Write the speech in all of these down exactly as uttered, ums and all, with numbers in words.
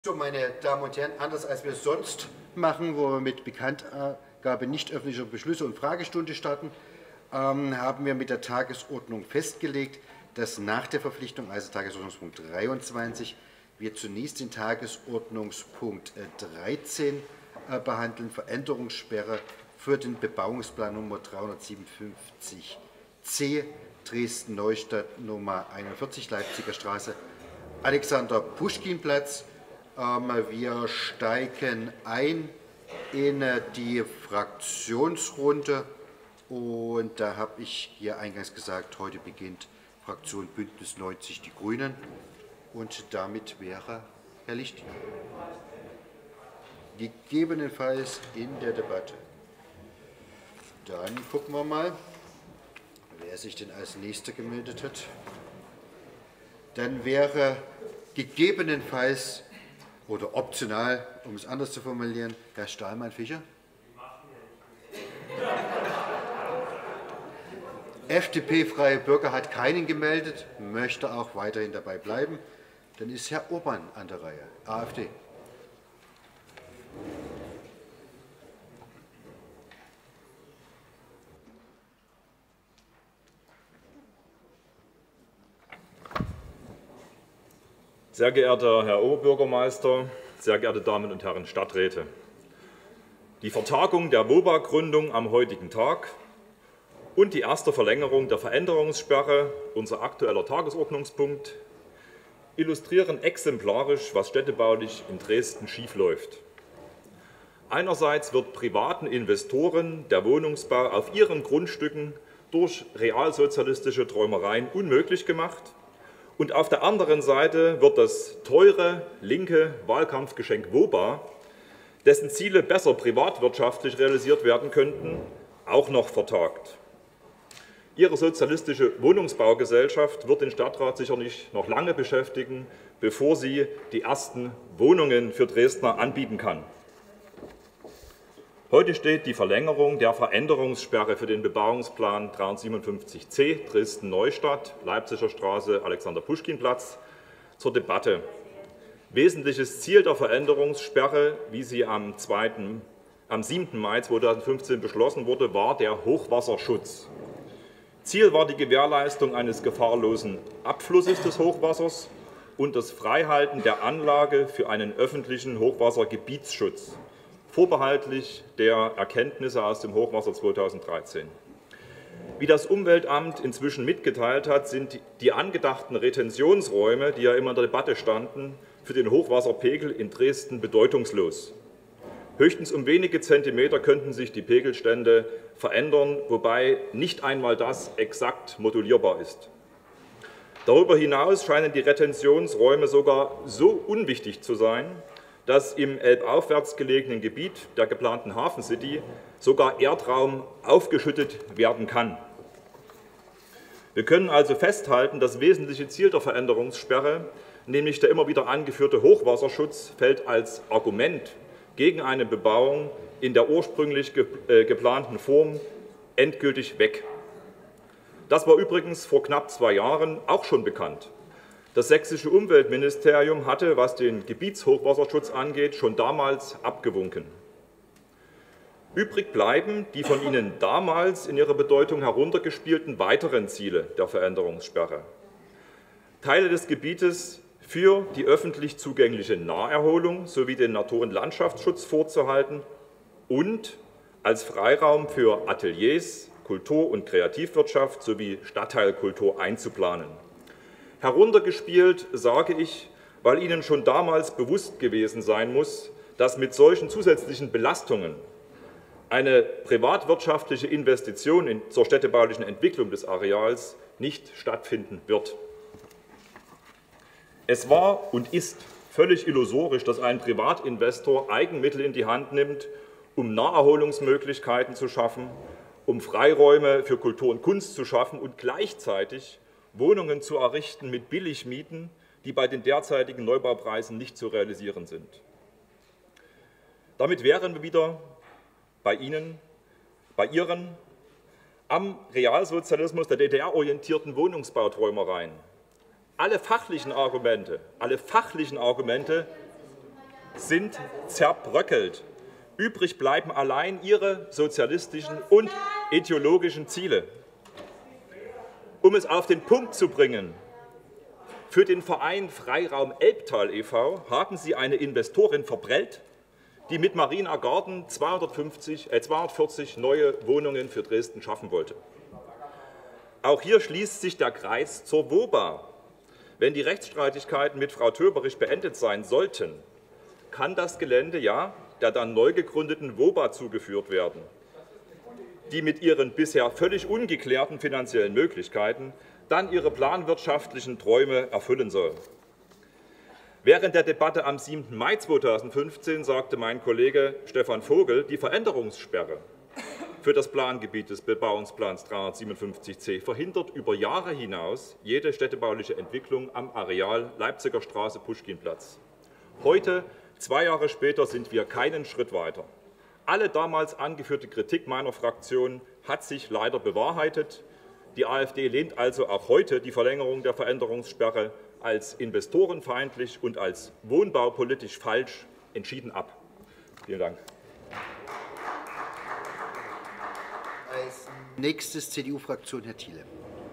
So, meine Damen und Herren, anders als wir es sonst machen, wo wir mit Bekanntgabe nicht öffentlicher Beschlüsse und Fragestunde starten, ähm, haben wir mit der Tagesordnung festgelegt, dass nach der Verpflichtung, also Tagesordnungspunkt dreiundzwanzig, wir zunächst den Tagesordnungspunkt dreizehn äh, behandeln, Veränderungssperre für den Bebauungsplan Nummer dreihundertsiebenundfünfzig C, Dresden-Neustadt Nummer einundvierzig, Leipziger Straße, Alexander-Puschkin-Platz. Wir steigen ein in die Fraktionsrunde und da habe ich hier eingangs gesagt, heute beginnt Fraktion Bündnis neunzig Die Grünen und damit wäre Herr Lichting gegebenenfalls in der Debatte. Dann gucken wir mal, wer sich denn als Nächster gemeldet hat. Dann wäre gegebenenfalls oder optional, um es anders zu formulieren, Herr Stahlmann-Fischer. F D P Freie Bürger hat keinen gemeldet, möchte auch weiterhin dabei bleiben. Dann ist Herr Urban an der Reihe, AfD. Sehr geehrter Herr Oberbürgermeister, sehr geehrte Damen und Herren Stadträte! Die Vertagung der W O B A-Gründung am heutigen Tag und die erste Verlängerung der Veränderungssperre, unser aktueller Tagesordnungspunkt, illustrieren exemplarisch, was städtebaulich in Dresden schiefläuft. Einerseits wird privaten Investoren der Wohnungsbau auf ihren Grundstücken durch realsozialistische Träumereien unmöglich gemacht. Und auf der anderen Seite wird das teure, linke Wahlkampfgeschenk W O B A, dessen Ziele besser privatwirtschaftlich realisiert werden könnten, auch noch vertagt. Ihre sozialistische Wohnungsbaugesellschaft wird den Stadtrat sicherlich noch lange beschäftigen, bevor sie die ersten Wohnungen für Dresdner anbieten kann. Heute steht die Verlängerung der Veränderungssperre für den Bebauungsplan dreihundertsiebenundfünfzig C, Dresden-Neustadt, Leipziger Straße, Alexander-Puschkin-Platz zur Debatte. Wesentliches Ziel der Veränderungssperre, wie sie am, zweiten, am siebten Mai zweitausendfünfzehn beschlossen wurde, war der Hochwasserschutz. Ziel war die Gewährleistung eines gefahrlosen Abflusses des Hochwassers und das Freihalten der Anlage für einen öffentlichen Hochwassergebietsschutz, vorbehaltlich der Erkenntnisse aus dem Hochwasser zweitausenddreizehn. Wie das Umweltamt inzwischen mitgeteilt hat, sind die angedachten Retentionsräume, die ja immer in der Debatte standen, für den Hochwasserpegel in Dresden bedeutungslos. Höchstens um wenige Zentimeter könnten sich die Pegelstände verändern, wobei nicht einmal das exakt modulierbar ist. Darüber hinaus scheinen die Retentionsräume sogar so unwichtig zu sein, dass im elbaufwärts gelegenen Gebiet der geplanten Hafen City sogar Erdraum aufgeschüttet werden kann. Wir können also festhalten, das wesentliche Ziel der Veränderungssperre, nämlich der immer wieder angeführte Hochwasserschutz, fällt als Argument gegen eine Bebauung in der ursprünglich geplanten Form endgültig weg. Das war übrigens vor knapp zwei Jahren auch schon bekannt. Das sächsische Umweltministerium hatte, was den Gebietshochwasserschutz angeht, schon damals abgewunken. Übrig bleiben die von Ihnen damals in ihrer Bedeutung heruntergespielten weiteren Ziele der Veränderungssperre. Teile des Gebietes für die öffentlich zugängliche Naherholung sowie den Natur- und Landschaftsschutz vorzuhalten und als Freiraum für Ateliers, Kultur- und Kreativwirtschaft sowie Stadtteilkultur einzuplanen. Heruntergespielt sage ich, weil Ihnen schon damals bewusst gewesen sein muss, dass mit solchen zusätzlichen Belastungen eine privatwirtschaftliche Investition in, zur städtebaulichen Entwicklung des Areals nicht stattfinden wird. Es war und ist völlig illusorisch, dass ein Privatinvestor Eigenmittel in die Hand nimmt, um Naherholungsmöglichkeiten zu schaffen, um Freiräume für Kultur und Kunst zu schaffen und gleichzeitig Wohnungen zu errichten mit Billigmieten, die bei den derzeitigen Neubaupreisen nicht zu realisieren sind. Damit wären wir wieder bei Ihnen, bei Ihren am Realsozialismus der D D R-orientierten Wohnungsbauträumereien. Alle fachlichen Argumente, alle fachlichen Argumente sind zerbröckelt. Übrig bleiben allein ihre sozialistischen und ideologischen Ziele. Um es auf den Punkt zu bringen, für den Verein Freiraum Elbtal e V haben sie eine Investorin verprellt, die mit Marina Garden zweihundertfünfzig, äh, zweihundertvierzig neue Wohnungen für Dresden schaffen wollte. Auch hier schließt sich der Kreis zur WOBA. Wenn die Rechtsstreitigkeiten mit Frau Töberich beendet sein sollten, kann das Gelände ja der dann neu gegründeten WOBA zugeführt werden, die mit ihren bisher völlig ungeklärten finanziellen Möglichkeiten dann ihre planwirtschaftlichen Träume erfüllen soll. Während der Debatte am siebten Mai zweitausendfünfzehn sagte mein Kollege Stefan Vogel, die Veränderungssperre für das Plangebiet des Bebauungsplans dreihundertsiebenundfünfzig c verhindert über Jahre hinaus jede städtebauliche Entwicklung am Areal Leipziger Straße, Puschkinplatz. Heute, zwei Jahre später, sind wir keinen Schritt weiter. Alle damals angeführte Kritik meiner Fraktion hat sich leider bewahrheitet. Die AfD lehnt also auch heute die Verlängerung der Veränderungssperre als investorenfeindlich und als wohnbaupolitisch falsch entschieden ab. Vielen Dank. Als nächstes C D U-Fraktion Herr Thiele.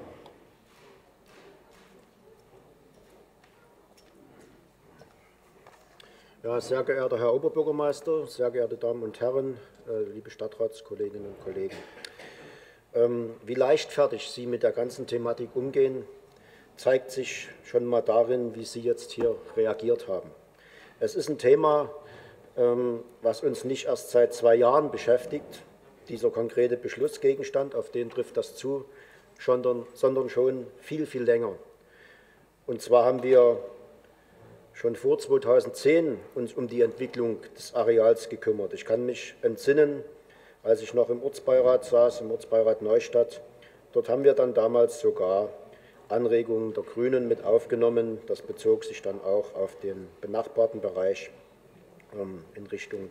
Ja, sehr geehrter Herr Oberbürgermeister, sehr geehrte Damen und Herren, liebe Stadtratskolleginnen und Kollegen. Wie leichtfertig Sie mit der ganzen Thematik umgehen, zeigt sich schon mal darin, wie Sie jetzt hier reagiert haben. Es ist ein Thema, was uns nicht erst seit zwei Jahren beschäftigt, dieser konkrete Beschlussgegenstand, auf den trifft das zu, sondern schon viel, viel länger. Und zwar haben wir schon vor zweitausendzehn uns um die Entwicklung des Areals gekümmert. Ich kann mich entsinnen, als ich noch im Ortsbeirat saß, im Ortsbeirat Neustadt. Dort haben wir dann damals sogar Anregungen der Grünen mit aufgenommen. Das bezog sich dann auch auf den benachbarten Bereich ähm, in Richtung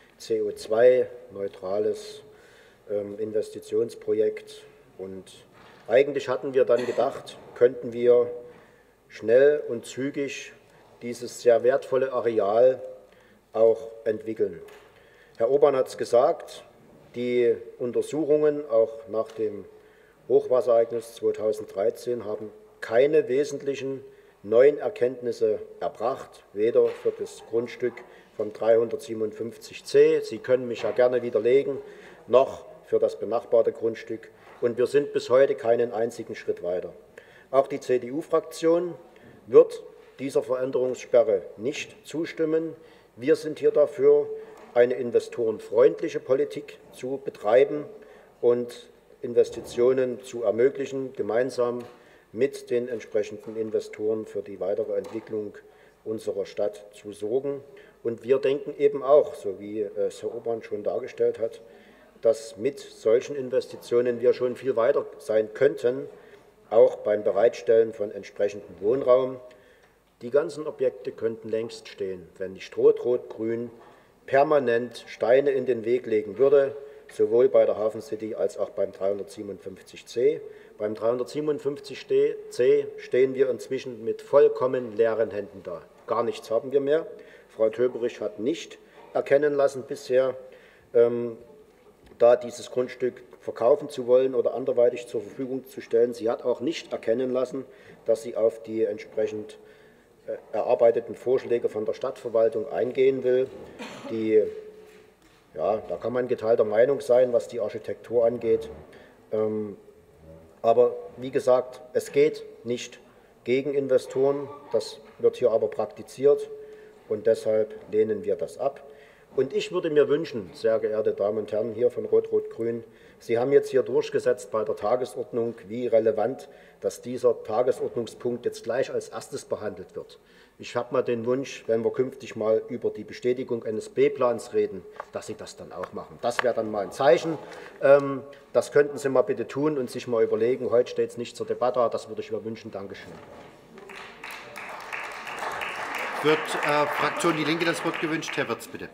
C O zwei, neutrales ähm, Investitionsprojekt. Und eigentlich hatten wir dann gedacht, könnten wir schnell und zügig dieses sehr wertvolle Areal auch entwickeln. Herr Obern hat es gesagt, die Untersuchungen auch nach dem Hochwasserereignis zweitausenddreizehn haben keine wesentlichen neuen Erkenntnisse erbracht, weder für das Grundstück vom dreihundertsiebenundfünfzig c, Sie können mich ja gerne widerlegen, noch für das benachbarte Grundstück. Und wir sind bis heute keinen einzigen Schritt weiter. Auch die C D U-Fraktion wird dieser Veränderungssperre nicht zustimmen. Wir sind hier dafür, eine investorenfreundliche Politik zu betreiben und Investitionen zu ermöglichen, gemeinsam mit den entsprechenden Investoren für die weitere Entwicklung unserer Stadt zu sorgen. Und wir denken eben auch, so wie es Herr Obern schon dargestellt hat, dass mit solchen Investitionen wir schon viel weiter sein könnten, auch beim Bereitstellen von entsprechendem Wohnraum. Die ganzen Objekte könnten längst stehen, wenn nicht Rot-Rot-Grün permanent Steine in den Weg legen würde, sowohl bei der Hafen City als auch beim dreihundertsiebenundfünfzig c. Beim dreihundertsiebenundfünfzig c stehen wir inzwischen mit vollkommen leeren Händen da. Gar nichts haben wir mehr. Frau Töberich hat nicht erkennen lassen bisher, ähm, da dieses Grundstück verkaufen zu wollen oder anderweitig zur Verfügung zu stellen. Sie hat auch nicht erkennen lassen, dass sie auf die entsprechend erarbeiteten Vorschläge von der Stadtverwaltung eingehen will. Die, ja, da kann man geteilter Meinung sein, was die Architektur angeht. Ähm, aber wie gesagt, es geht nicht gegen Investoren. Das wird hier aber praktiziert und deshalb lehnen wir das ab. Und ich würde mir wünschen, sehr geehrte Damen und Herren hier von Rot-Rot-Grün, Sie haben jetzt hier durchgesetzt bei der Tagesordnung, wie relevant, dass dieser Tagesordnungspunkt jetzt gleich als erstes behandelt wird. Ich habe mal den Wunsch, wenn wir künftig mal über die Bestätigung eines B-Plans reden, dass Sie das dann auch machen. Das wäre dann mal ein Zeichen. Das könnten Sie mal bitte tun und sich mal überlegen. Heute steht es nicht zur Debatte, das würde ich mir wünschen. Dankeschön. Wird äh, Fraktion Die Linke das Wort gewünscht? Herr Wirtz, bitte.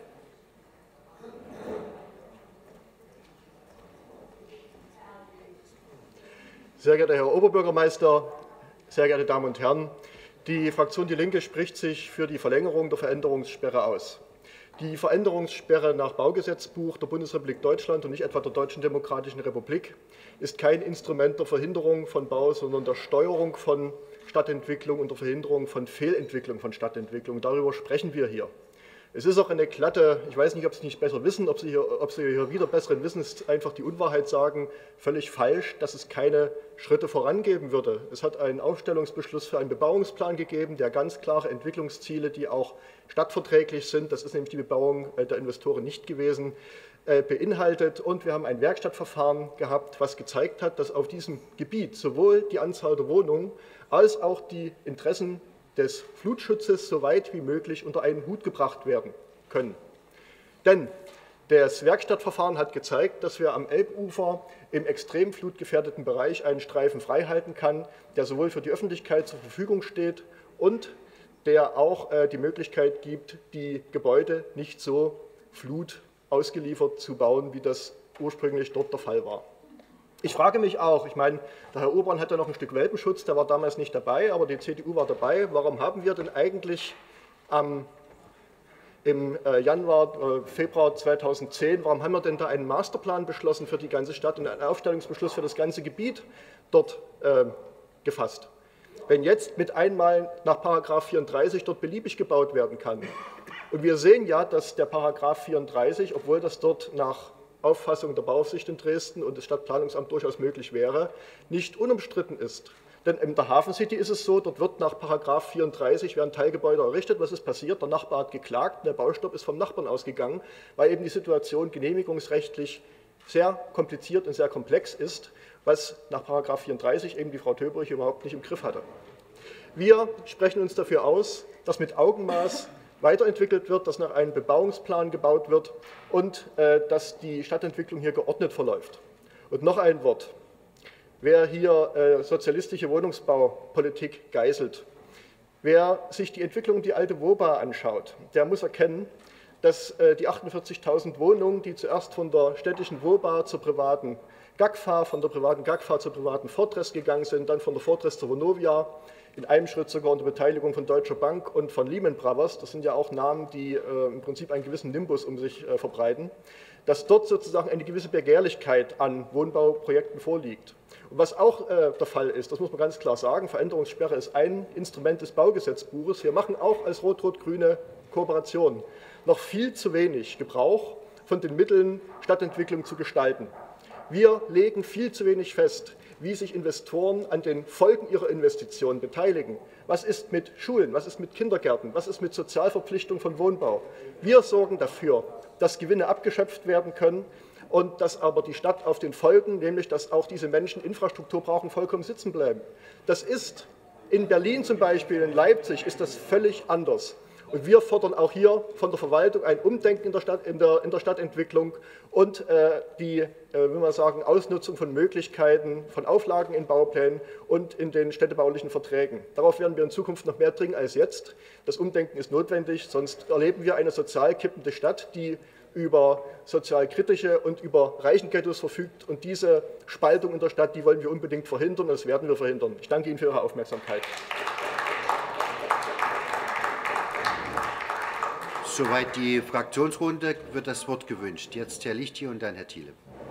Sehr geehrter Herr Oberbürgermeister, sehr geehrte Damen und Herren, die Fraktion Die Linke spricht sich für die Verlängerung der Veränderungssperre aus. Die Veränderungssperre nach Baugesetzbuch der Bundesrepublik Deutschland und nicht etwa der Deutschen Demokratischen Republik ist kein Instrument der Verhinderung von Bau, sondern der Steuerung von Stadtentwicklung und der Verhinderung von Fehlentwicklung von Stadtentwicklung. Darüber sprechen wir hier. Es ist auch eine glatte, ich weiß nicht, ob Sie nicht besser wissen, ob Sie hier, ob Sie hier wieder besseren Wissens einfach die Unwahrheit sagen, völlig falsch, dass es keine Schritte vorangeben würde. Es hat einen Aufstellungsbeschluss für einen Bebauungsplan gegeben, der ganz klare Entwicklungsziele, die auch stadtverträglich sind, das ist nämlich die Bebauung der Investoren nicht gewesen, beinhaltet. Und wir haben ein Werkstattverfahren gehabt, was gezeigt hat, dass auf diesem Gebiet sowohl die Anzahl der Wohnungen als auch die Interessen des Flutschutzes so weit wie möglich unter einen Hut gebracht werden können. Denn das Werkstattverfahren hat gezeigt, dass wir am Elbufer im extrem flutgefährdeten Bereich einen Streifen freihalten kann, der sowohl für die Öffentlichkeit zur Verfügung steht und der auch äh, die Möglichkeit gibt, die Gebäude nicht so Flut ausgeliefert zu bauen, wie das ursprünglich dort der Fall war. Ich frage mich auch, ich meine, der Herr Urban hat ja noch ein Stück Welpenschutz, der war damals nicht dabei, aber die C D U war dabei. Warum haben wir denn eigentlich ähm, im äh, Januar, äh, Februar zweitausendzehn, warum haben wir denn da einen Masterplan beschlossen für die ganze Stadt und einen Aufstellungsbeschluss für das ganze Gebiet dort äh, gefasst? Wenn jetzt mit einmal nach Paragraph vierunddreißig dort beliebig gebaut werden kann. Und wir sehen ja, dass der Paragraph vierunddreißig, obwohl das dort nach Auffassung der Bauaufsicht in Dresden und des Stadtplanungsamts durchaus möglich wäre, nicht unumstritten ist. Denn in der Hafen City ist es so, dort wird nach Paragraph vierunddreißig werden Teilgebäude errichtet. Was ist passiert? Der Nachbar hat geklagt, der Baustopp ist vom Nachbarn ausgegangen, weil eben die Situation genehmigungsrechtlich sehr kompliziert und sehr komplex ist, was nach Paragraph vierunddreißig eben die Frau Töberich überhaupt nicht im Griff hatte. Wir sprechen uns dafür aus, dass mit Augenmaß weiterentwickelt wird, dass nach einem Bebauungsplan gebaut wird und äh, dass die Stadtentwicklung hier geordnet verläuft. Und noch ein Wort. Wer hier äh, sozialistische Wohnungsbaupolitik geißelt, wer sich die Entwicklung die alte WOBA anschaut, der muss erkennen, dass äh, die achtundvierzigtausend Wohnungen, die zuerst von der städtischen WOBA zur privaten G A G F A, von der privaten G A G F A zur privaten Fortress gegangen sind, dann von der Fortress zur Vonovia, in einem Schritt sogar unter Beteiligung von Deutscher Bank und von Lehman Brothers, das sind ja auch Namen, die äh, im Prinzip einen gewissen Nimbus um sich äh, verbreiten, dass dort sozusagen eine gewisse Begehrlichkeit an Wohnbauprojekten vorliegt. Und was auch äh, der Fall ist, das muss man ganz klar sagen, Veränderungssperre ist ein Instrument des Baugesetzbuches. Wir machen auch als rot-rot-grüne Kooperation noch viel zu wenig Gebrauch von den Mitteln, Stadtentwicklung zu gestalten. Wir legen viel zu wenig fest, wie sich Investoren an den Folgen ihrer Investitionen beteiligen. Was ist mit Schulen, was ist mit Kindergärten, was ist mit Sozialverpflichtung von Wohnbau? Wir sorgen dafür, dass Gewinne abgeschöpft werden können und dass aber die Stadt auf den Folgen, nämlich dass auch diese Menschen Infrastruktur brauchen, vollkommen sitzen bleiben. Das ist in Berlin zum Beispiel, in Leipzig ist das völlig anders. Und wir fordern auch hier von der Verwaltung ein Umdenken in der, Stadt, in der, in der Stadtentwicklung und äh, die, äh, will man sagen, Ausnutzung von Möglichkeiten, von Auflagen in Bauplänen und in den städtebaulichen Verträgen. Darauf werden wir in Zukunft noch mehr dringen als jetzt. Das Umdenken ist notwendig, sonst erleben wir eine sozial kippende Stadt, die über sozial kritische und über Reichenghettos verfügt. Und diese Spaltung in der Stadt, die wollen wir unbedingt verhindern und das werden wir verhindern. Ich danke Ihnen für Ihre Aufmerksamkeit. Soweit die Fraktionsrunde, wird das Wort gewünscht. Jetzt Herr Lichti und dann Herr Thiele.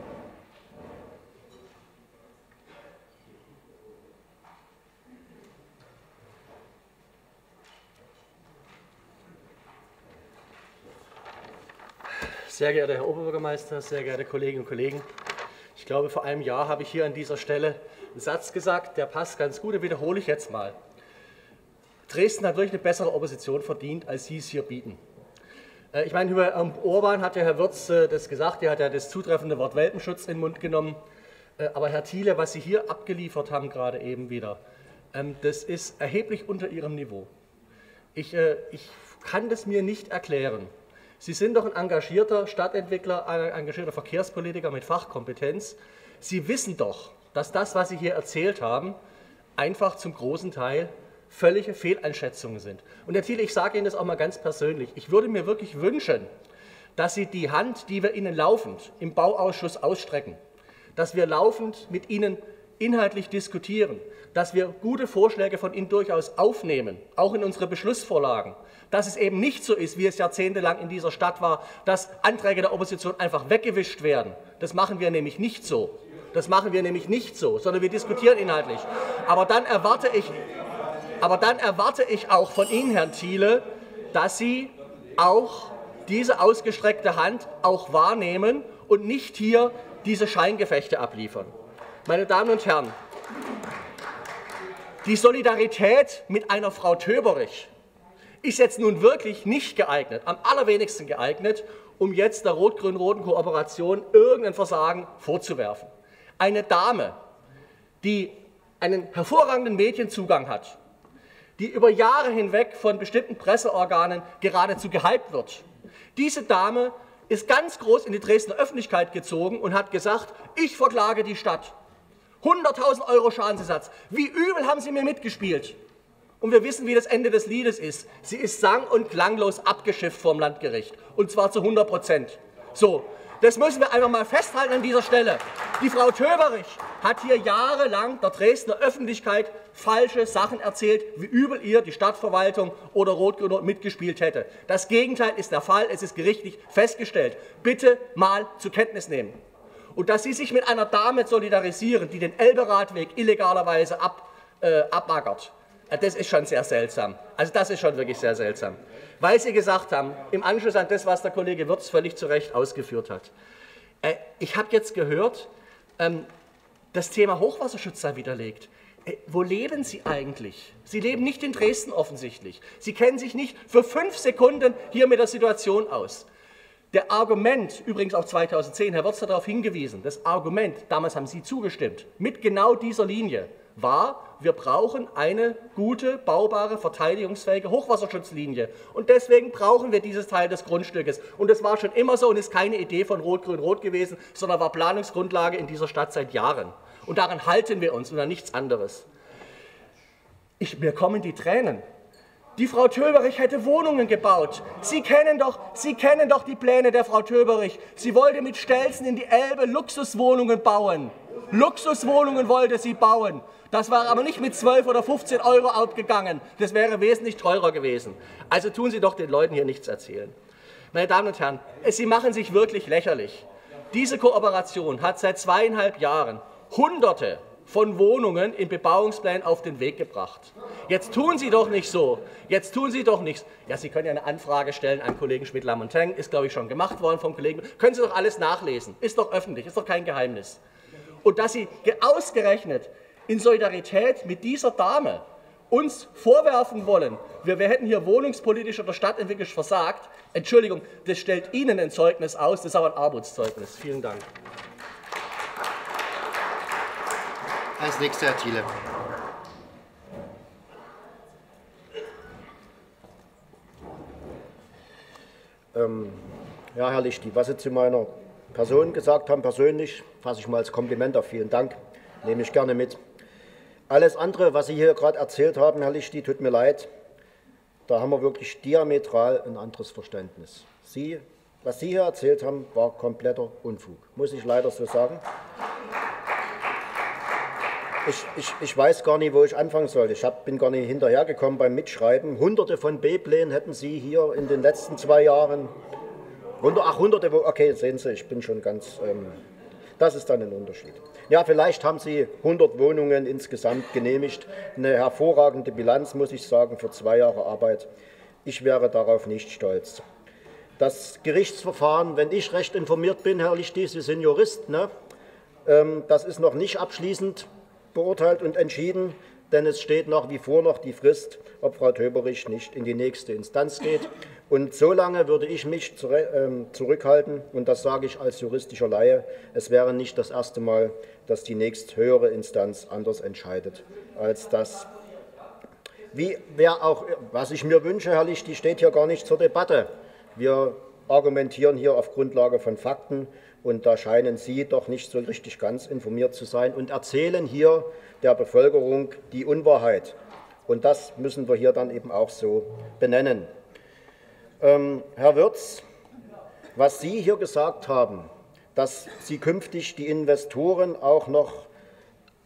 Sehr geehrter Herr Oberbürgermeister, sehr geehrte Kolleginnen und Kollegen, ich glaube, vor einem Jahr habe ich hier an dieser Stelle einen Satz gesagt, der passt ganz gut, den wiederhole ich jetzt mal. Dresden hat wirklich eine bessere Opposition verdient, als Sie es hier bieten. Ich meine, über Herrn Urban hat ja Herr Wirz das gesagt, er hat ja das zutreffende Wort Welpenschutz in den Mund genommen. Aber Herr Thiele, was Sie hier abgeliefert haben, gerade eben wieder, das ist erheblich unter Ihrem Niveau. Ich, ich kann das mir nicht erklären. Sie sind doch ein engagierter Stadtentwickler, ein engagierter Verkehrspolitiker mit Fachkompetenz. Sie wissen doch, dass das, was Sie hier erzählt haben, einfach zum großen Teil völlige Fehleinschätzungen sind. Und Herr Thiele, ich sage Ihnen das auch mal ganz persönlich. Ich würde mir wirklich wünschen, dass Sie die Hand, die wir Ihnen laufend im Bauausschuss ausstrecken, dass wir laufend mit Ihnen inhaltlich diskutieren, dass wir gute Vorschläge von Ihnen durchaus aufnehmen, auch in unsere Beschlussvorlagen, dass es eben nicht so ist, wie es jahrzehntelang in dieser Stadt war, dass Anträge der Opposition einfach weggewischt werden. Das machen wir nämlich nicht so. Das machen wir nämlich nicht so, sondern wir diskutieren inhaltlich. Aber dann erwarte ich, aber dann erwarte ich auch von Ihnen, Herrn Thiele, dass Sie auch diese ausgestreckte Hand auch wahrnehmen und nicht hier diese Scheingefechte abliefern. Meine Damen und Herren, die Solidarität mit einer Frau Töberich ist jetzt nun wirklich nicht geeignet, am allerwenigsten geeignet, um jetzt der rot-grün-roten Kooperation irgendein Versagen vorzuwerfen. Eine Dame, die einen hervorragenden Medienzugang hat, die über Jahre hinweg von bestimmten Presseorganen geradezu gehypt wird. Diese Dame ist ganz groß in die Dresdner Öffentlichkeit gezogen und hat gesagt, ich verklage die Stadt. hunderttausend Euro Schadensersatz. Wie übel haben Sie mir mitgespielt? Und wir wissen, wie das Ende des Liedes ist. Sie ist sang- und klanglos abgeschifft vom Landgericht. Und zwar zu hundert Prozent. So, das müssen wir einfach mal festhalten an dieser Stelle. Die Frau Töberich hat hier jahrelang der Dresdner Öffentlichkeit falsche Sachen erzählt, wie übel ihr die Stadtverwaltung oder Rot-Grün mitgespielt hätte. Das Gegenteil ist der Fall. Es ist gerichtlich festgestellt. Bitte mal zur Kenntnis nehmen. Und dass Sie sich mit einer Dame solidarisieren, die den Elberadweg illegalerweise ab, äh, abbaggert, das ist schon sehr seltsam. Also das ist schon wirklich sehr seltsam. Weil Sie gesagt haben, im Anschluss an das, was der Kollege Wirz völlig zu Recht ausgeführt hat, äh, ich habe jetzt gehört, ähm, das Thema Hochwasserschutz sei widerlegt. Äh, wo leben Sie eigentlich? Sie leben nicht in Dresden offensichtlich. Sie kennen sich nicht für fünf Sekunden hier mit der Situation aus. Der Argument, übrigens auch zweitausendzehn, Herr Wirz hat darauf hingewiesen, das Argument, damals haben Sie zugestimmt, mit genau dieser Linie, war, wir brauchen eine gute, baubare, verteidigungsfähige Hochwasserschutzlinie. Und deswegen brauchen wir dieses Teil des Grundstückes. Und das war schon immer so und ist keine Idee von Rot-Grün-Rot gewesen, sondern war Planungsgrundlage in dieser Stadt seit Jahren. Und daran halten wir uns und an nichts anderes. Ich, mir kommen die Tränen. Die Frau Töberich hätte Wohnungen gebaut. Sie kennen doch, Sie kennen doch die Pläne der Frau Töberich. Sie wollte mit Stelzen in die Elbe Luxuswohnungen bauen. Luxuswohnungen wollte sie bauen. Das war aber nicht mit zwölf oder fünfzehn Euro abgegangen. Das wäre wesentlich teurer gewesen. Also tun Sie doch den Leuten hier nichts erzählen. Meine Damen und Herren, Sie machen sich wirklich lächerlich. Diese Kooperation hat seit zweieinhalb Jahren Hunderte von Wohnungen in Bebauungsplänen auf den Weg gebracht. Jetzt tun Sie doch nicht so. Jetzt tun Sie doch nichts. Ja, Sie können ja eine Anfrage stellen an Kollegen Schmidt-Lamontagne. Ist, glaube ich, schon gemacht worden vom Kollegen. Können Sie doch alles nachlesen. Ist doch öffentlich, ist doch kein Geheimnis. Und dass Sie ausgerechnet in Solidarität mit dieser Dame uns vorwerfen wollen, wir, wir hätten hier wohnungspolitisch oder stadtentwicklerisch versagt, Entschuldigung, das stellt Ihnen ein Zeugnis aus, das ist aber ein Armutszeugnis. Vielen Dank. Als nächster Herr Thiele. Ähm, ja, Herr Lichty, was Sie zu meiner Person gesagt haben, persönlich, fasse ich mal als Kompliment auf. Vielen Dank, nehme ich gerne mit. Alles andere, was Sie hier gerade erzählt haben, Herr Lichty, tut mir leid, da haben wir wirklich diametral ein anderes Verständnis. Sie, was Sie hier erzählt haben, war kompletter Unfug, muss ich leider so sagen. Ich, ich, ich weiß gar nicht, wo ich anfangen soll. Ich hab, bin gar nicht hinterhergekommen beim Mitschreiben. Hunderte von B-Plänen hätten Sie hier in den letzten zwei Jahren. Ach, hunderte, okay, sehen Sie, ich bin schon ganz, ähm, das ist dann ein Unterschied. Ja, vielleicht haben Sie hundert Wohnungen insgesamt genehmigt. Eine hervorragende Bilanz, muss ich sagen, für zwei Jahre Arbeit. Ich wäre darauf nicht stolz. Das Gerichtsverfahren, wenn ich recht informiert bin, Herr Lichty, Sie sind Jurist, ne? ähm, das ist noch nicht abschließend beurteilt und entschieden, denn es steht nach wie vor noch die Frist, ob Frau Töberich nicht in die nächste Instanz geht. Und so lange würde ich mich zurückhalten, und das sage ich als juristischer Laie, es wäre nicht das erste Mal, dass die nächsthöhere Instanz anders entscheidet als das. Wie, wer auch, was ich mir wünsche, Herr Lichty, steht hier gar nicht zur Debatte. Wir argumentieren hier auf Grundlage von Fakten. Und da scheinen Sie doch nicht so richtig ganz informiert zu sein und erzählen hier der Bevölkerung die Unwahrheit. Und das müssen wir hier dann eben auch so benennen. Ähm, Herr Wirz, was Sie hier gesagt haben, dass Sie künftig die Investoren auch noch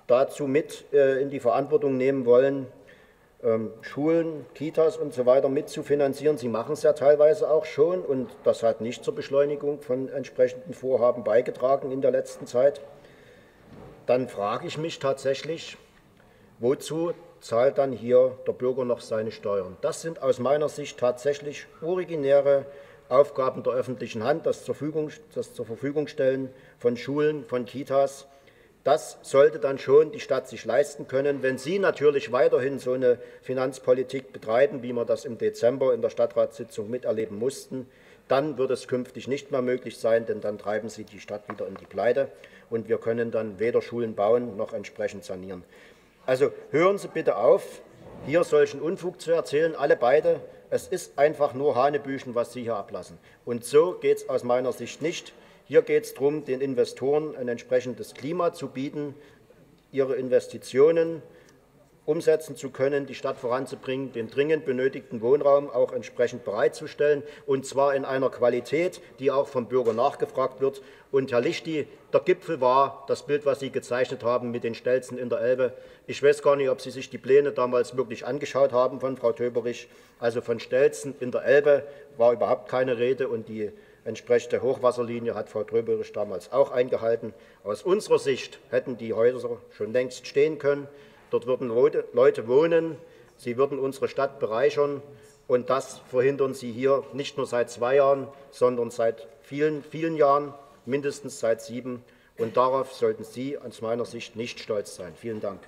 dazu mit äh, in die Verantwortung nehmen wollen, ähm, Schulen, Kitas und so weiter mitzufinanzieren. Sie machen es ja teilweise auch schon und das hat nicht zur Beschleunigung von entsprechenden Vorhaben beigetragen in der letzten Zeit. Dann frage ich mich tatsächlich, wozu zahlt dann hier der Bürger noch seine Steuern? Das sind aus meiner Sicht tatsächlich originäre Aufgaben der öffentlichen Hand, das zur Verfügung, das zur Verfügung stellen von Schulen, von Kitas. Das sollte dann schon die Stadt sich leisten können. Wenn Sie natürlich weiterhin so eine Finanzpolitik betreiben, wie wir das im Dezember in der Stadtratssitzung miterleben mussten, dann wird es künftig nicht mehr möglich sein, denn dann treiben Sie die Stadt wieder in die Pleite und wir können dann weder Schulen bauen noch entsprechend sanieren. Also hören Sie bitte auf, hier solchen Unfug zu erzählen, alle beide. Es ist einfach nur Hanebüchen, was Sie hier ablassen. Und so geht es aus meiner Sicht nicht. Hier geht es darum, den Investoren ein entsprechendes Klima zu bieten, ihre Investitionen umsetzen zu können, die Stadt voranzubringen, den dringend benötigten Wohnraum auch entsprechend bereitzustellen, und zwar in einer Qualität, die auch vom Bürger nachgefragt wird. Und Herr Lichty, der Gipfel war das Bild, was Sie gezeichnet haben mit den Stelzen in der Elbe. Ich weiß gar nicht, ob Sie sich die Pläne damals wirklich angeschaut haben von Frau Töberich. Also von Stelzen in der Elbe war überhaupt keine Rede und die entsprechende Hochwasserlinie hat Frau Töberich damals auch eingehalten. Aus unserer Sicht hätten die Häuser schon längst stehen können. Dort würden Leute wohnen, sie würden unsere Stadt bereichern und das verhindern Sie hier nicht nur seit zwei Jahren, sondern seit vielen, vielen Jahren, mindestens seit sieben. Und darauf sollten Sie aus meiner Sicht nicht stolz sein. Vielen Dank.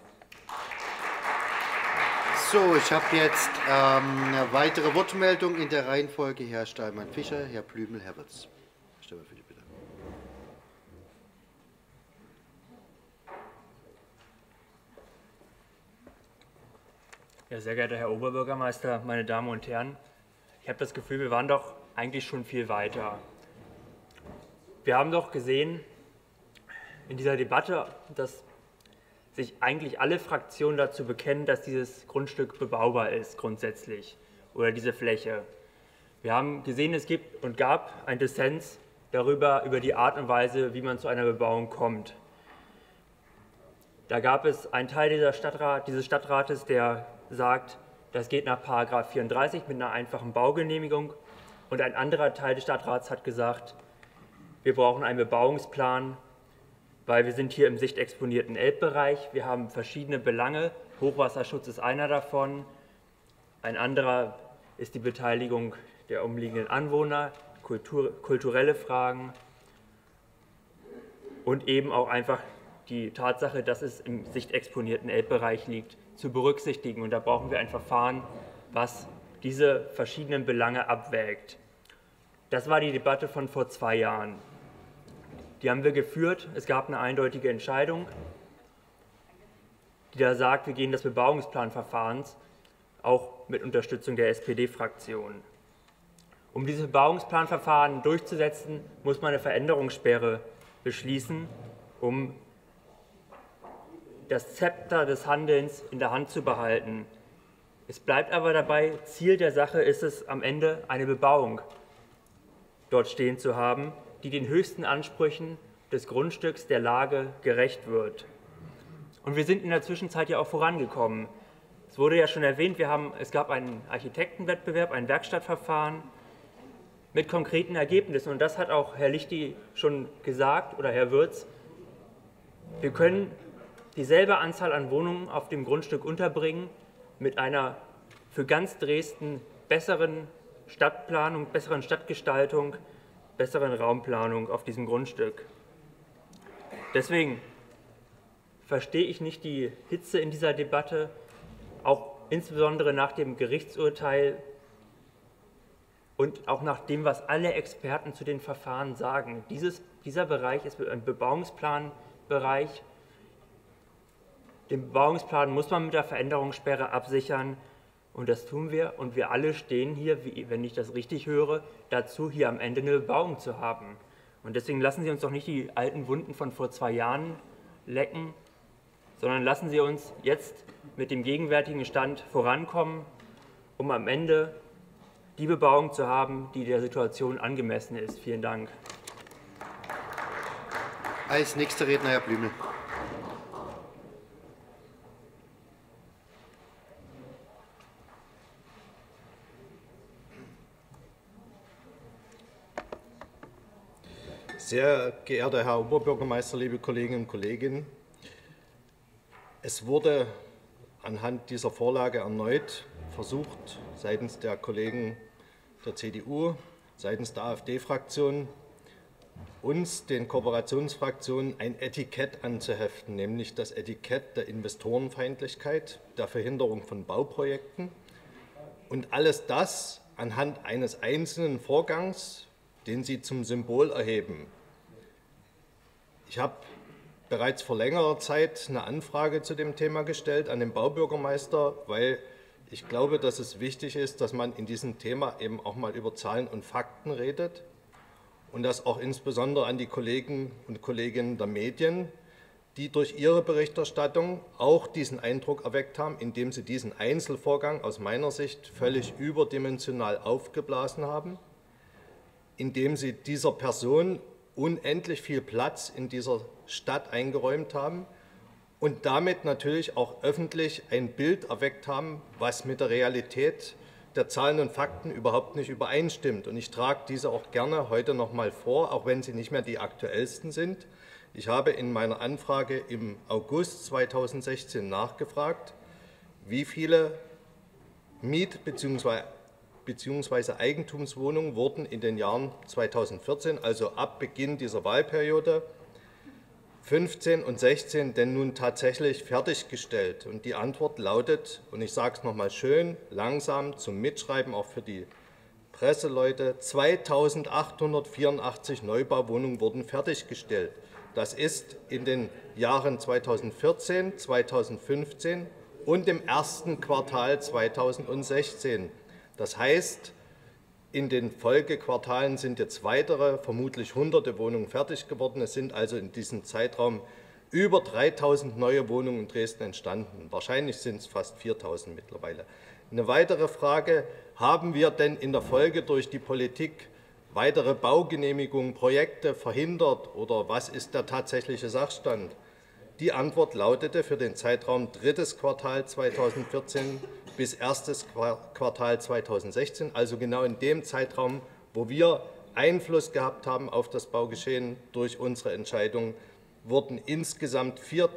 So, ich habe jetzt ähm, eine weitere Wortmeldung in der Reihenfolge. Herr Steinmann-Fischer, Herr Blümel, Herr Wirz. Herr Steinmann-Fischer, bitte. Ja, sehr geehrter Herr Oberbürgermeister, meine Damen und Herren, ich habe das Gefühl, wir waren doch eigentlich schon viel weiter. Wir haben doch gesehen in dieser Debatte, dass sich eigentlich alle Fraktionen dazu bekennen, dass dieses Grundstück bebaubar ist, grundsätzlich, oder diese Fläche. Wir haben gesehen, es gibt und gab einen Dissens darüber, über die Art und Weise, wie man zu einer Bebauung kommt. Da gab es einen Teil dieser Stadtrat, dieses Stadtrates, der sagt, das geht nach Paragraph vierunddreißig mit einer einfachen Baugenehmigung, und ein anderer Teil des Stadtrats hat gesagt, wir brauchen einen Bebauungsplan, weil wir sind hier im sichtexponierten Elbbereich, wir haben verschiedene Belange, Hochwasserschutz ist einer davon, ein anderer ist die Beteiligung der umliegenden Anwohner, Kultur, kulturelle Fragen und eben auch einfach die Tatsache, dass es im sichtexponierten Elbbereich liegt, zu berücksichtigen. Und da brauchen wir ein Verfahren, was diese verschiedenen Belange abwägt. Das war die Debatte von vor zwei Jahren. Die haben wir geführt. Es gab eine eindeutige Entscheidung, die da sagt, wir gehen des Bebauungsplanverfahrens, auch mit Unterstützung der S P D-Fraktion. Um dieses Bebauungsplanverfahren durchzusetzen, muss man eine Veränderungssperre beschließen, um das Zepter des Handelns in der Hand zu behalten. Es bleibt aber dabei, Ziel der Sache ist es, am Ende eine Bebauung dort stehen zu haben, die den höchsten Ansprüchen des Grundstücks, der Lage gerecht wird. Und wir sind in der Zwischenzeit ja auch vorangekommen. Es wurde ja schon erwähnt, wir haben, es gab einen Architektenwettbewerb, ein Werkstattverfahren mit konkreten Ergebnissen. Und das hat auch Herr Lichty schon gesagt oder Herr Wirz. Wir können dieselbe Anzahl an Wohnungen auf dem Grundstück unterbringen mit einer für ganz Dresden besseren Stadtplanung, besseren Stadtgestaltung, besseren Raumplanung auf diesem Grundstück. Deswegen verstehe ich nicht die Hitze in dieser Debatte, auch insbesondere nach dem Gerichtsurteil und auch nach dem, was alle Experten zu den Verfahren sagen. Dieses, dieser Bereich ist ein Bebauungsplanbereich. Den Bebauungsplan muss man mit der Veränderungssperre absichern und das tun wir. Und wir alle stehen hier, wie, wenn ich das richtig höre, dazu, hier am Ende eine Bebauung zu haben. Und deswegen lassen Sie uns doch nicht die alten Wunden von vor zwei Jahren lecken, sondern lassen Sie uns jetzt mit dem gegenwärtigen Stand vorankommen, um am Ende die Bebauung zu haben, die der Situation angemessen ist. Vielen Dank. Als nächster Redner Herr Blümel. Sehr geehrter Herr Oberbürgermeister, liebe Kolleginnen und Kollegen, es wurde anhand dieser Vorlage erneut versucht, seitens der Kollegen der C D U, seitens der AfD-Fraktion, uns, den Kooperationsfraktionen, ein Etikett anzuheften, nämlich das Etikett der Investorenfeindlichkeit, der Verhinderung von Bauprojekten und alles das anhand eines einzelnen Vorgangs, den Sie zum Symbol erheben. Ich habe bereits vor längerer Zeit eine Anfrage zu dem Thema gestellt an den Baubürgermeister, weil ich glaube, dass es wichtig ist, dass man in diesem Thema eben auch mal über Zahlen und Fakten redet und das auch insbesondere an die Kollegen und Kolleginnen der Medien, die durch ihre Berichterstattung auch diesen Eindruck erweckt haben, indem sie diesen Einzelvorgang aus meiner Sicht völlig überdimensional aufgeblasen haben, indem sie dieser Person unendlich viel Platz in dieser Stadt eingeräumt haben und damit natürlich auch öffentlich ein Bild erweckt haben, was mit der Realität der Zahlen und Fakten überhaupt nicht übereinstimmt. Und ich trage diese auch gerne heute noch mal vor, auch wenn sie nicht mehr die aktuellsten sind. Ich habe in meiner Anfrage im August zweitausendsechzehn nachgefragt, wie viele Miet- bzw. beziehungsweise Eigentumswohnungen wurden in den Jahren zweitausendvierzehn, also ab Beginn dieser Wahlperiode, fünfzehn und sechzehn denn nun tatsächlich fertiggestellt. Und die Antwort lautet, und ich sage es nochmal schön, langsam zum Mitschreiben, auch für die Presseleute, zweitausendachthundertvierundachtzig Neubauwohnungen wurden fertiggestellt. Das ist in den Jahren zweitausendvierzehn, zweitausendfünfzehn und im ersten Quartal zweitausendsechzehn. Das heißt, in den Folgequartalen sind jetzt weitere, vermutlich hunderte Wohnungen fertig geworden. Es sind also in diesem Zeitraum über dreitausend neue Wohnungen in Dresden entstanden. Wahrscheinlich sind es fast viertausend mittlerweile. Eine weitere Frage, haben wir denn in der Folge durch die Politik weitere Baugenehmigungen, Projekte verhindert oder was ist der tatsächliche Sachstand? Die Antwort lautete für den Zeitraum drittes Quartal zweitausendvierzehn bis erstes Quartal zweitausendsechzehn, also genau in dem Zeitraum, wo wir Einfluss gehabt haben auf das Baugeschehen durch unsere Entscheidung, wurden insgesamt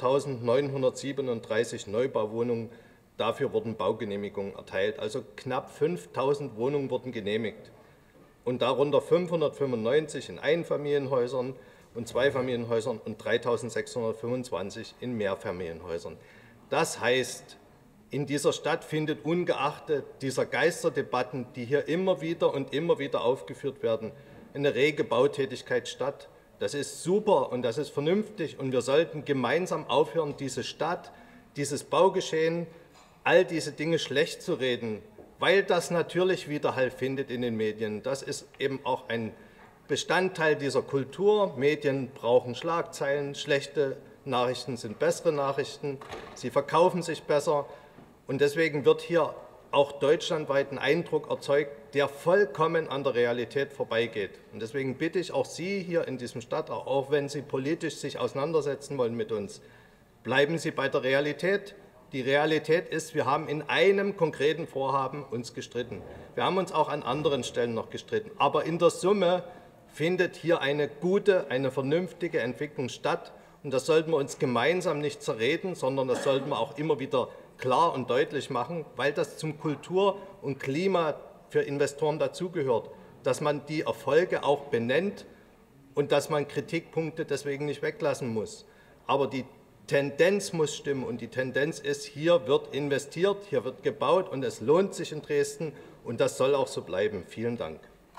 viertausendneunhundertsiebenunddreißig Neubauwohnungen, dafür wurden Baugenehmigungen erteilt, also knapp fünftausend Wohnungen wurden genehmigt und darunter fünfhundertfünfundneunzig in Einfamilienhäusern und Zweifamilienhäusern und dreitausendsechshundertfünfundzwanzig in Mehrfamilienhäusern. Das heißt, in dieser Stadt findet ungeachtet dieser Geisterdebatten, die hier immer wieder und immer wieder aufgeführt werden, eine rege Bautätigkeit statt. Das ist super und das ist vernünftig und wir sollten gemeinsam aufhören, diese Stadt, dieses Baugeschehen, all diese Dinge schlecht zu reden, weil das natürlich Widerhall findet in den Medien. Das ist eben auch ein Bestandteil dieser Kultur. Medien brauchen Schlagzeilen, schlechte Nachrichten sind bessere Nachrichten, sie verkaufen sich besser und deswegen wird hier auch deutschlandweit ein Eindruck erzeugt, der vollkommen an der Realität vorbeigeht. Und deswegen bitte ich auch Sie hier in diesem Stadtrat, auch wenn Sie politisch sich auseinandersetzen wollen mit uns, bleiben Sie bei der Realität. Die Realität ist, wir haben in einem konkreten Vorhaben uns gestritten. Wir haben uns auch an anderen Stellen noch gestritten. Aber in der Summe findet hier eine gute, eine vernünftige Entwicklung statt. Und das sollten wir uns gemeinsam nicht zerreden, sondern das sollten wir auch immer wieder klar und deutlich machen, weil das zum Kultur und Klima für Investoren dazugehört, dass man die Erfolge auch benennt und dass man Kritikpunkte deswegen nicht weglassen muss. Aber die Tendenz muss stimmen und die Tendenz ist, hier wird investiert, hier wird gebaut und es lohnt sich in Dresden und das soll auch so bleiben. Vielen Dank.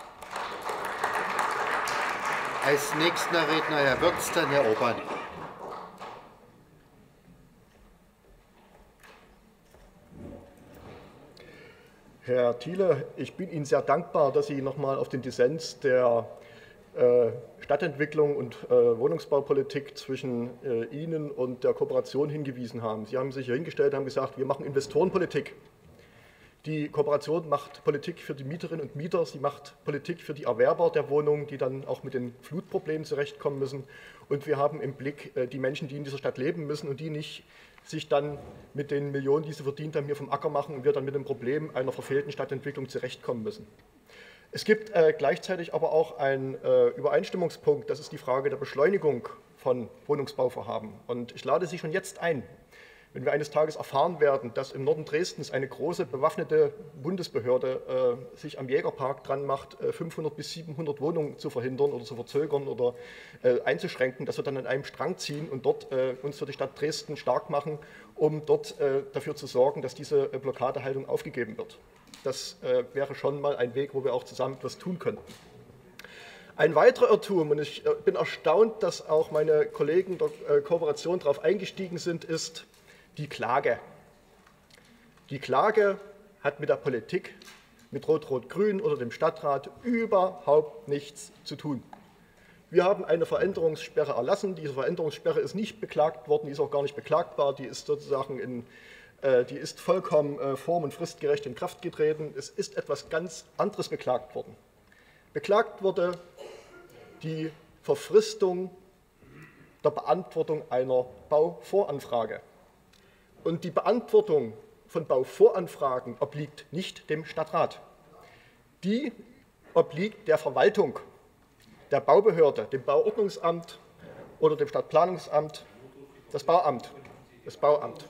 Als nächster Redner Herr Wirtz, dann Herr Obern. Herr Thiele, ich bin Ihnen sehr dankbar, dass Sie noch mal auf den Dissens der äh, Stadtentwicklung und äh, Wohnungsbaupolitik zwischen äh, Ihnen und der Kooperation hingewiesen haben. Sie haben sich hier hingestellt und haben gesagt, wir machen Investorenpolitik. Die Kooperation macht Politik für die Mieterinnen und Mieter, sie macht Politik für die Erwerber der Wohnungen, die dann auch mit den Flutproblemen zurechtkommen müssen. Und wir haben im Blick äh, die Menschen, die in dieser Stadt leben müssen und die nicht sich dann mit den Millionen, die sie verdient haben, hier vom Acker machen und wir dann mit dem Problem einer verfehlten Stadtentwicklung zurechtkommen müssen. Es gibt äh, gleichzeitig aber auch einen äh, Übereinstimmungspunkt, das ist die Frage der Beschleunigung von Wohnungsbauvorhaben. Und ich lade Sie schon jetzt ein, wenn wir eines Tages erfahren werden, dass im Norden Dresdens eine große bewaffnete Bundesbehörde äh, sich am Jägerpark dran macht, äh, fünfhundert bis siebenhundert Wohnungen zu verhindern oder zu verzögern oder äh, einzuschränken, dass wir dann an einem Strang ziehen und dort äh, uns für die Stadt Dresden stark machen, um dort äh, dafür zu sorgen, dass diese äh, Blockadehaltung aufgegeben wird. Das äh, wäre schon mal ein Weg, wo wir auch zusammen etwas tun könnten. Ein weiterer Irrtum, und ich äh, bin erstaunt, dass auch meine Kollegen der äh, Kooperation darauf eingestiegen sind, ist die Klage. Die Klage hat mit der Politik, mit Rot-Rot-Grün oder dem Stadtrat überhaupt nichts zu tun. Wir haben eine Veränderungssperre erlassen. Diese Veränderungssperre ist nicht beklagt worden, die ist auch gar nicht beklagbar. Die ist sozusagen in, äh, die ist vollkommen äh, form- und fristgerecht in Kraft getreten. Es ist etwas ganz anderes beklagt worden. Beklagt wurde die Verfristung der Beantwortung einer Bauvoranfrage. Und die Beantwortung von Bauvoranfragen obliegt nicht dem Stadtrat. Die obliegt der Verwaltung, der Baubehörde, dem Bauordnungsamt oder dem Stadtplanungsamt, das Bauamt, das Bauamt.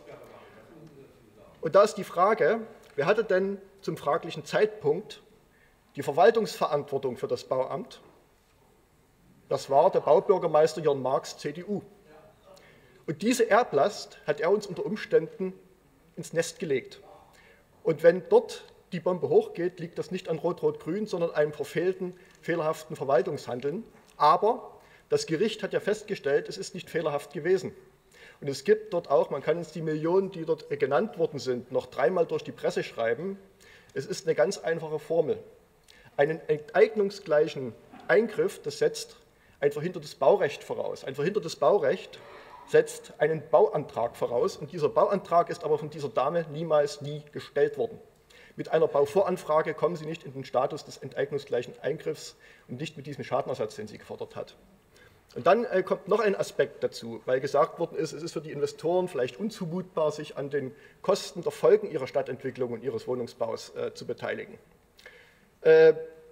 Und da ist die Frage, wer hatte denn zum fraglichen Zeitpunkt die Verwaltungsverantwortung für das Bauamt? Das war der Baubürgermeister Jörn Marx, C D U. Und diese Erblast hat er uns unter Umständen ins Nest gelegt. Und wenn dort die Bombe hochgeht, liegt das nicht an Rot-Rot-Grün, sondern einem verfehlten, fehlerhaften Verwaltungshandeln. Aber das Gericht hat ja festgestellt, es ist nicht fehlerhaft gewesen. Und es gibt dort auch, man kann uns die Millionen, die dort genannt worden sind, noch dreimal durch die Presse schreiben. Es ist eine ganz einfache Formel. Einen enteignungsgleichen Eingriff, das setzt ein verhindertes Baurecht voraus. Ein verhindertes Baurecht setzt einen Bauantrag voraus und dieser Bauantrag ist aber von dieser Dame niemals nie gestellt worden. Mit einer Bauvoranfrage kommen Sie nicht in den Status des enteignungsgleichen Eingriffs und nicht mit diesem Schadenersatz, den sie gefordert hat. Und dann äh, kommt noch ein Aspekt dazu, weil gesagt worden ist, es ist für die Investoren vielleicht unzumutbar, sich an den Kosten der Folgen ihrer Stadtentwicklung und ihres Wohnungsbaus äh, zu beteiligen. Äh,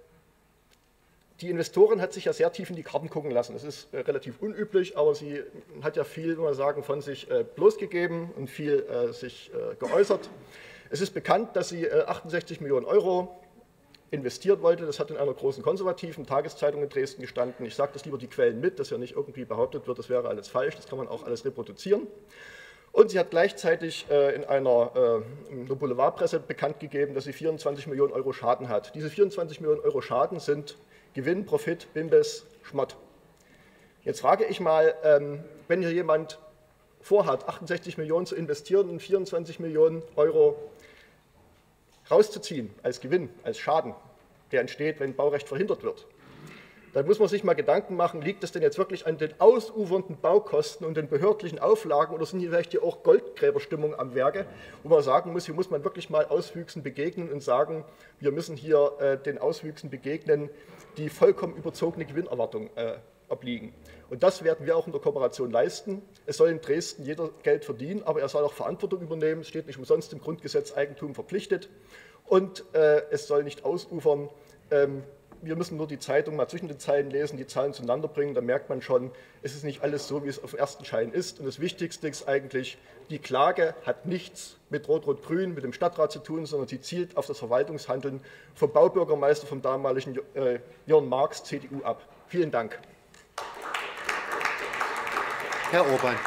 Die Investorin hat sich ja sehr tief in die Karten gucken lassen. Das ist äh, relativ unüblich, aber sie hat ja viel, muss man sagen, von sich äh, bloßgegeben und viel äh, sich äh, geäußert. Es ist bekannt, dass sie äh, achtundsechzig Millionen Euro investiert wollte. Das hat in einer großen konservativen Tageszeitung in Dresden gestanden. Ich sage das lieber die Quellen mit, dass ja nicht irgendwie behauptet wird, das wäre alles falsch. Das kann man auch alles reproduzieren. Und sie hat gleichzeitig äh, in einer äh, in der Boulevardpresse bekannt gegeben, dass sie vierundzwanzig Millionen Euro Schaden hat. Diese vierundzwanzig Millionen Euro Schaden sind Gewinn, Profit, Bimbes, Schmott. Jetzt frage ich mal, ähm, wenn hier jemand vorhat, achtundsechzig Millionen zu investieren und vierundzwanzig Millionen Euro rauszuziehen als Gewinn, als Schaden, der entsteht, wenn Baurecht verhindert wird, dann muss man sich mal Gedanken machen, liegt es denn jetzt wirklich an den ausufernden Baukosten und den behördlichen Auflagen oder sind hier vielleicht hier auch Goldgräberstimmungen am Werke, wo man sagen muss, hier muss man wirklich mal Auswüchsen begegnen und sagen, wir müssen hier äh, den Auswüchsen begegnen, die vollkommen überzogene Gewinnerwartung äh, obliegen. Und das werden wir auch in der Kooperation leisten. Es soll in Dresden jeder Geld verdienen, aber er soll auch Verantwortung übernehmen. Es steht nicht umsonst im Grundgesetz Eigentum verpflichtet. Und äh, es soll nicht ausufern. Ähm, wir müssen nur die Zeitung mal zwischen den Zeilen lesen, die Zahlen zueinander bringen. Da merkt man schon, es ist nicht alles so, wie es auf den ersten Schein ist. Und das Wichtigste ist eigentlich, die Klage hat nichts mit Rot-Rot-Grün, mit dem Stadtrat zu tun, sondern sie zielt auf das Verwaltungshandeln vom Baubürgermeister, vom damaligen äh, Jörn Marx, C D U, ab. Vielen Dank. Herr Orban.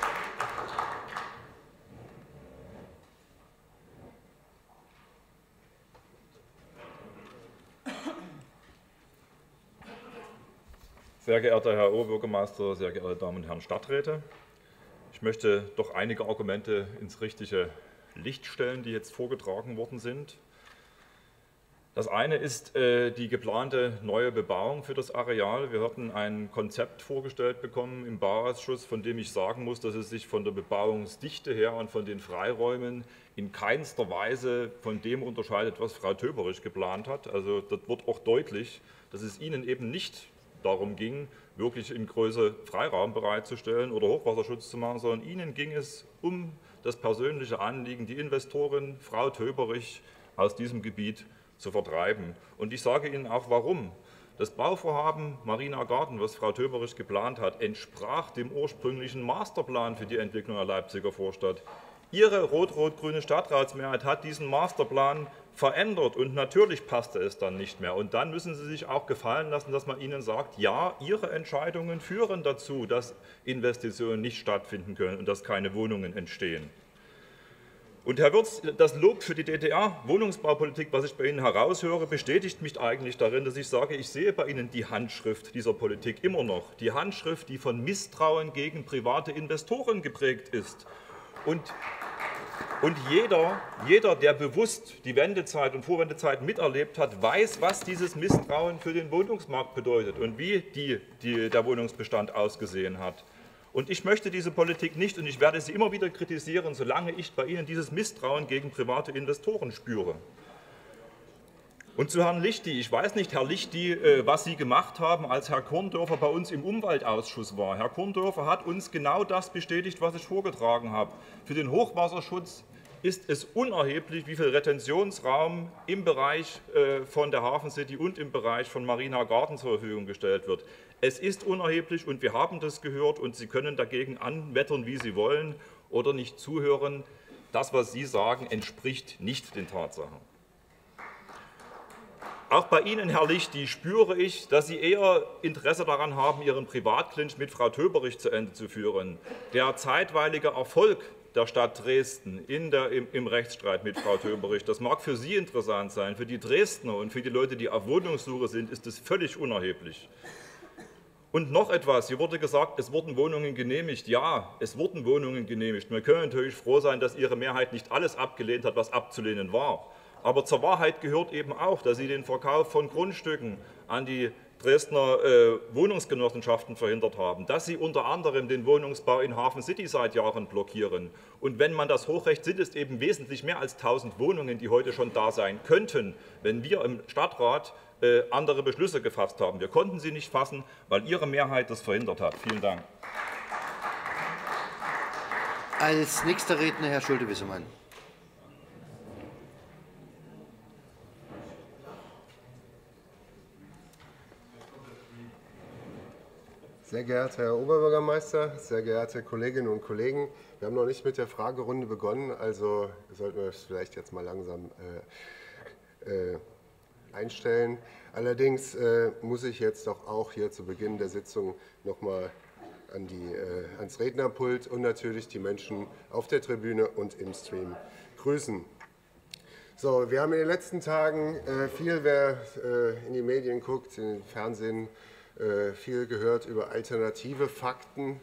Sehr geehrter Herr Oberbürgermeister, sehr geehrte Damen und Herren Stadträte, ich möchte doch einige Argumente ins richtige Licht stellen, die jetzt vorgetragen worden sind. Das eine ist äh, die geplante neue Bebauung für das Areal. Wir hatten ein Konzept vorgestellt bekommen im Bauausschuss, von dem ich sagen muss, dass es sich von der Bebauungsdichte her und von den Freiräumen in keinster Weise von dem unterscheidet, was Frau Töberich geplant hat. Also dort wird auch deutlich, dass es Ihnen eben nicht darum ging, wirklich in Größe Freiraum bereitzustellen oder Hochwasserschutz zu machen, sondern Ihnen ging es um das persönliche Anliegen, die Investorin Frau Töberich aus diesem Gebiet zu vertreiben. Und ich sage Ihnen auch, warum. Das Bauvorhaben Marina Garten, was Frau Töberich geplant hat, entsprach dem ursprünglichen Masterplan für die Entwicklung der Leipziger Vorstadt. Ihre rot-rot-grüne Stadtratsmehrheit hat diesen Masterplan verändert und natürlich passte es dann nicht mehr. Und dann müssen Sie sich auch gefallen lassen, dass man Ihnen sagt, ja, Ihre Entscheidungen führen dazu, dass Investitionen nicht stattfinden können und dass keine Wohnungen entstehen. Und Herr Wirz, das Lob für die D D R-Wohnungsbaupolitik, was ich bei Ihnen heraushöre, bestätigt mich eigentlich darin, dass ich sage, ich sehe bei Ihnen die Handschrift dieser Politik immer noch. Die Handschrift, die von Misstrauen gegen private Investoren geprägt ist. Und, und jeder, jeder, der bewusst die Wendezeit und Vorwendezeit miterlebt hat, weiß, was dieses Misstrauen für den Wohnungsmarkt bedeutet und wie die, die, der Wohnungsbestand ausgesehen hat. Und ich möchte diese Politik nicht und ich werde sie immer wieder kritisieren, solange ich bei Ihnen dieses Misstrauen gegen private Investoren spüre. Und zu Herrn Lichty. Ich weiß nicht, Herr Lichty, was Sie gemacht haben, als Herr Korndörfer bei uns im Umweltausschuss war. Herr Korndörfer hat uns genau das bestätigt, was ich vorgetragen habe. Für den Hochwasserschutz ist es unerheblich, wie viel Retentionsraum im Bereich von der Hafen City und im Bereich von Marina Garten zur Verfügung gestellt wird. Es ist unerheblich und wir haben das gehört und Sie können dagegen anwettern, wie Sie wollen oder nicht zuhören. Das, was Sie sagen, entspricht nicht den Tatsachen. Auch bei Ihnen, Herr Lichty, spüre ich, dass Sie eher Interesse daran haben, Ihren Privatklinch mit Frau Töberich zu Ende zu führen. Der zeitweilige Erfolg der Stadt Dresden in der, im, im Rechtsstreit mit Frau Töberich, das mag für Sie interessant sein, für die Dresdner und für die Leute, die auf Wohnungssuche sind, ist es völlig unerheblich. Und noch etwas, hier wurde gesagt, es wurden Wohnungen genehmigt. Ja, es wurden Wohnungen genehmigt. Wir können natürlich froh sein, dass Ihre Mehrheit nicht alles abgelehnt hat, was abzulehnen war. Aber zur Wahrheit gehört eben auch, dass Sie den Verkauf von Grundstücken an die Dresdner äh, Wohnungsgenossenschaften verhindert haben, dass Sie unter anderem den Wohnungsbau in Hafen City seit Jahren blockieren. Und wenn man das hochrecht, sind es eben wesentlich mehr als tausend Wohnungen, die heute schon da sein könnten, wenn wir im Stadtrat äh, andere Beschlüsse gefasst haben. Wir konnten sie nicht fassen, weil Ihre Mehrheit das verhindert hat. Vielen Dank. Als nächster Redner Herr Schulte-Wissemann. Sehr geehrter Herr Oberbürgermeister, sehr geehrte Kolleginnen und Kollegen, wir haben noch nicht mit der Fragerunde begonnen, also sollten wir es vielleicht jetzt mal langsam äh, äh, einstellen. Allerdings äh, muss ich jetzt doch auch hier zu Beginn der Sitzung noch mal an die, äh, ans Rednerpult und natürlich die Menschen auf der Tribüne und im Stream grüßen. So, wir haben in den letzten Tagen äh, viel, wer äh, in die Medien guckt, in den Fernsehen, viel gehört über alternative Fakten.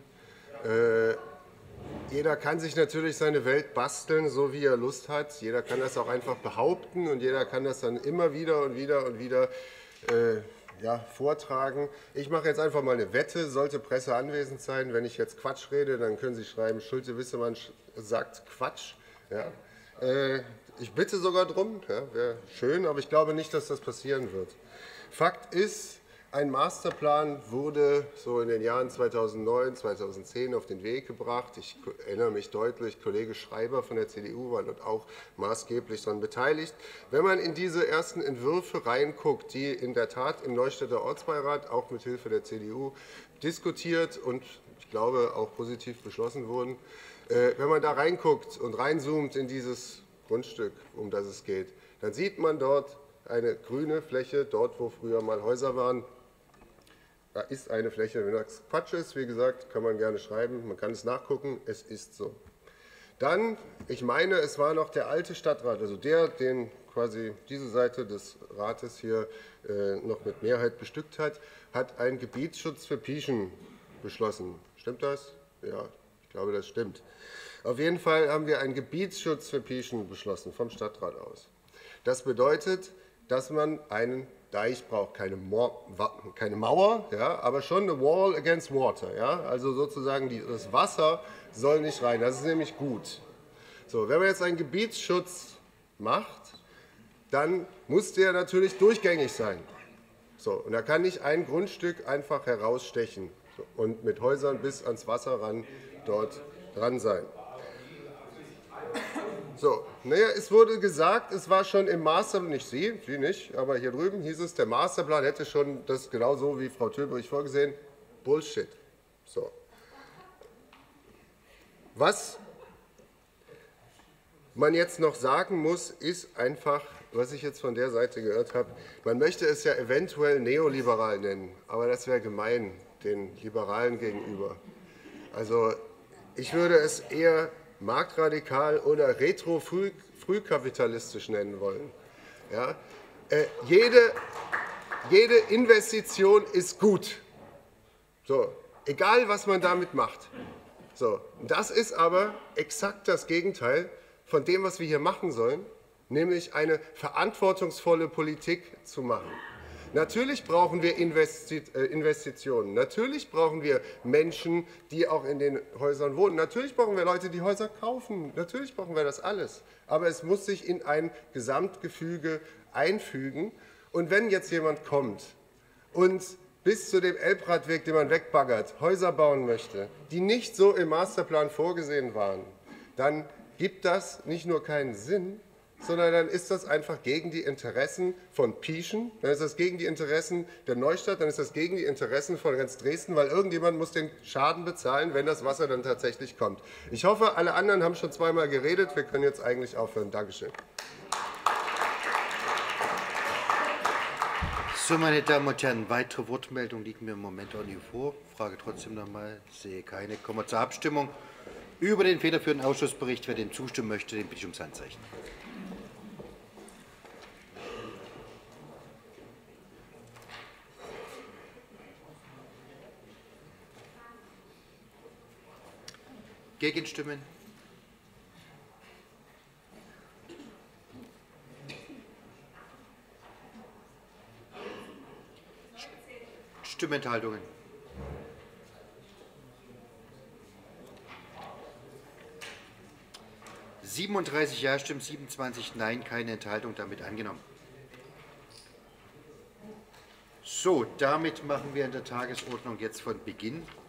Jeder kann sich natürlich seine Welt basteln, so wie er Lust hat. Jeder kann das auch einfach behaupten und jeder kann das dann immer wieder und wieder und wieder äh, ja, vortragen. Ich mache jetzt einfach mal eine Wette, sollte Presse anwesend sein. Wenn ich jetzt Quatsch rede, dann können Sie schreiben, Schulte-Wissemann sagt Quatsch. Ja. Äh, ich bitte sogar drum, ja, wäre schön, aber ich glaube nicht, dass das passieren wird. Fakt ist, ein Masterplan wurde so in den Jahren zweitausendneun, zweitausendzehn auf den Weg gebracht. Ich erinnere mich deutlich, Kollege Schreiber von der C D U war dort auch maßgeblich daran beteiligt. Wenn man in diese ersten Entwürfe reinguckt, die in der Tat im Neustädter Ortsbeirat auch mit Hilfe der C D U diskutiert und ich glaube auch positiv beschlossen wurden, wenn man da reinguckt und reinzoomt in dieses Grundstück, um das es geht, dann sieht man dort eine grüne Fläche, dort wo früher mal Häuser waren. Da ist eine Fläche, wenn das Quatsch ist, wie gesagt, kann man gerne schreiben, man kann es nachgucken, es ist so. Dann, ich meine, es war noch der alte Stadtrat, also der, den quasi diese Seite des Rates hier äh, noch mit Mehrheit bestückt hat, hat einen Gebietsschutz für Pieschen beschlossen. Stimmt das? Ja, ich glaube, das stimmt. Auf jeden Fall haben wir einen Gebietsschutz für Pieschen beschlossen, vom Stadtrat aus. Das bedeutet, dass man einen Deich braucht, keine, Mo keine Mauer, ja, aber schon eine Wall against Water. Ja, also sozusagen die, das Wasser soll nicht rein, das ist nämlich gut. So, wenn man jetzt einen Gebietsschutz macht, dann muss der natürlich durchgängig sein. So, und da kann nicht ein Grundstück einfach herausstechen so, und mit Häusern bis ans Wasser ran dort dran sein. So, naja, es wurde gesagt, es war schon im Masterplan, nicht Sie, Sie nicht, aber hier drüben hieß es, der Masterplan hätte schon das genauso wie Frau Töberich vorgesehen. Bullshit. So. Was man jetzt noch sagen muss, ist einfach, was ich jetzt von der Seite gehört habe, man möchte es ja eventuell neoliberal nennen, aber das wäre gemein den Liberalen gegenüber. Also ich würde es eher marktradikal oder retro-frühkapitalistisch nennen wollen. Ja? Äh, jede, jede Investition ist gut, so, egal was man damit macht. So, das ist aber exakt das Gegenteil von dem, was wir hier machen sollen, nämlich eine verantwortungsvolle Politik zu machen. Natürlich brauchen wir Investitionen, natürlich brauchen wir Menschen, die auch in den Häusern wohnen, natürlich brauchen wir Leute, die Häuser kaufen, natürlich brauchen wir das alles. Aber es muss sich in ein Gesamtgefüge einfügen. Und wenn jetzt jemand kommt und bis zu dem Elbradweg, den man wegbaggert, Häuser bauen möchte, die nicht so im Masterplan vorgesehen waren, dann gibt das nicht nur keinen Sinn, sondern dann ist das einfach gegen die Interessen von Pieschen, dann ist das gegen die Interessen der Neustadt, dann ist das gegen die Interessen von ganz Dresden, weil irgendjemand muss den Schaden bezahlen, wenn das Wasser dann tatsächlich kommt. Ich hoffe, alle anderen haben schon zweimal geredet, wir können jetzt eigentlich aufhören. Dankeschön. So, meine Damen und Herren, weitere Wortmeldungen liegen mir im Moment auch nicht vor. Frage trotzdem nochmal, sehe keine. Kommen wir zur Abstimmung über den federführenden Ausschussbericht. Wer dem zustimmen möchte, den bitte ich ums Handzeichen. Gegenstimmen? Stimmenthaltungen? siebenunddreißig Ja-Stimmen, siebenundzwanzig Nein, keine Enthaltung, damit angenommen. So, damit machen wir in der Tagesordnung jetzt von Beginn